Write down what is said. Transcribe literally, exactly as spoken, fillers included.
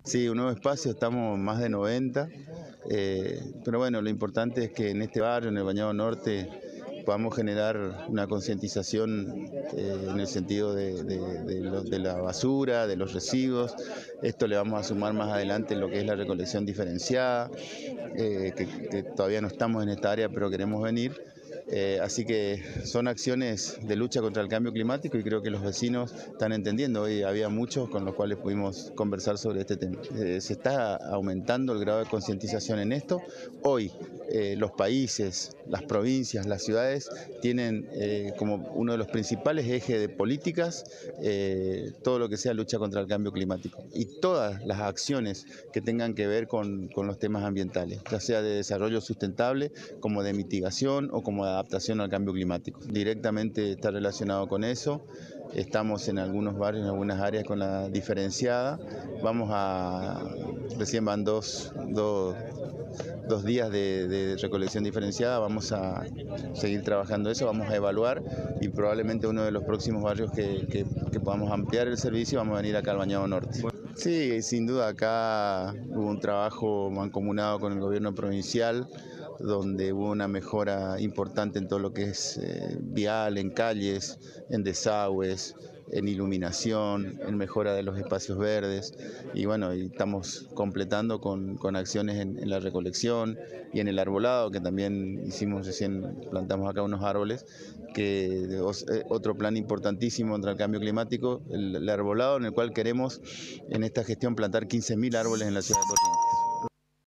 Sí, un nuevo espacio, estamos más de noventa, eh, pero bueno, lo importante es que en este barrio, en el Bañado Norte, podamos generar una concientización eh, en el sentido de, de, de, lo, de la basura, de los residuos. Esto le vamos a sumar más adelante en lo que es la recolección diferenciada, eh, que, que todavía no estamos en esta área, pero queremos venir. Eh, así que son acciones de lucha contra el cambio climático y creo que los vecinos están entendiendo. Hoy había muchos con los cuales pudimos conversar sobre este tema. Eh, se está aumentando el grado de concientización en esto. Hoy eh, los países, las provincias, las ciudades tienen eh, como uno de los principales ejes de políticas eh, todo lo que sea lucha contra el cambio climático y todas las acciones que tengan que ver con, con los temas ambientales, ya sea de desarrollo sustentable, como de mitigación o como de adaptación al cambio climático. Directamente está relacionado con eso. Estamos en algunos barrios, en algunas áreas con la diferenciada. Vamos a, recién van dos, dos, dos días de, de recolección diferenciada, vamos a seguir trabajando eso, vamos a evaluar y probablemente uno de los próximos barrios que, que, que podamos ampliar el servicio, vamos a venir acá al Bañado Norte. Sí, sin duda acá hubo un trabajo mancomunado con el gobierno provincial, donde hubo una mejora importante en todo lo que es eh, vial, en calles, en desagües, en iluminación, en mejora de los espacios verdes y bueno, y estamos completando con, con acciones en, en la recolección y en el arbolado, que también hicimos recién, plantamos acá unos árboles, que otro plan importantísimo contra el cambio climático, el, el arbolado, en el cual queremos en esta gestión plantar quince mil árboles en la ciudad de Corrientes.